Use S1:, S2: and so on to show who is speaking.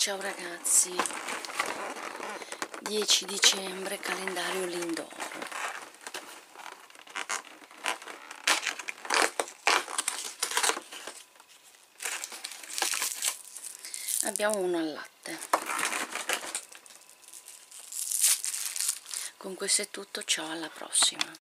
S1: Ciao ragazzi, 10 dicembre, calendario Lindoro. Abbiamo uno al latte. Con questo è tutto, ciao, alla prossima.